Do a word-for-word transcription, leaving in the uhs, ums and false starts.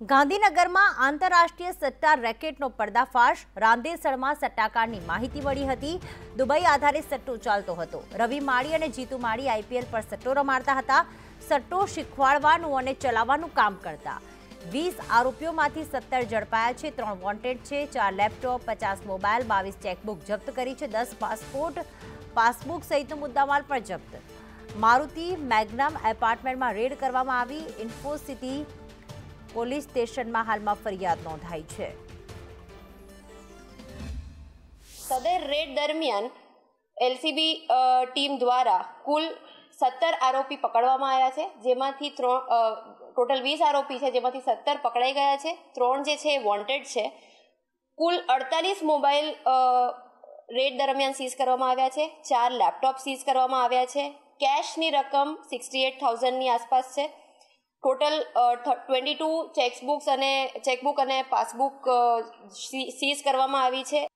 ગાંધીનગરમાં આંતરરાષ્ટ્રીય સટ્ટા રેકેટનો પર્દાફાશ। રાંદેસરમાં સટ્ટાકારની માહિતી મળી હતી। દુબઈ આધારિત સટ્ટો ચાલતો હતો। રવિ માળી અને જીતુ માળી આઈપીએલ પર સટ્ટો રમાડતા હતા। સટ્ટો શીખવાડવાનું અને ચલાવવાનું કામ કરતા। વીસ આરોપીઓમાંથી સત્તર ઝડપાયા છે। ત્રણ વોન્ટેડ છે। ચાર લેપટોપ, પચાસ મોબાઈલ, બાવીસ ચેકબુક જપ્ત કરી છે। દસ પાસપોર્ટ, પાસબુક સહિતનો મુદ્દામાલ પણ જપ્ત। મારુતિ મેગ્નમ એપાર્ટમેન્ટમાં રેડ કરવામાં આવી। ઇન્ફોસિટી પોલીસ સ્ટેશનમાં હાલમાં ફરિયાદ નોંધાઈ છે। સદર રેડ દરમિયાન એલસીબી ટીમ દ્વારા કુલ સત્તર આરોપી પકડવામાં આવ્યા છે, જેમાંથી ત્રણ ટોટલ વીસ આરોપી છે, જેમાંથી સત્તર પકડાઈ ગયા છે। ત્રણ જે છે વોન્ટેડ છે। કુલ અડતાલીસ મોબાઈલ રેડ દરમિયાન સીઝ કરવામાં આવ્યા છે। ચાર લેપટોપ સીઝ કરવામાં આવ્યા છે। કેશની રકમ સિક્સટી એટ થાઉઝન્ડની આસપાસ છે। ટોટલ ટ્વેન્ટી ટુ ચેકબુક્સ અને ચેકબુક અને પાસબુક સીઝ કરવામાં આવી છે।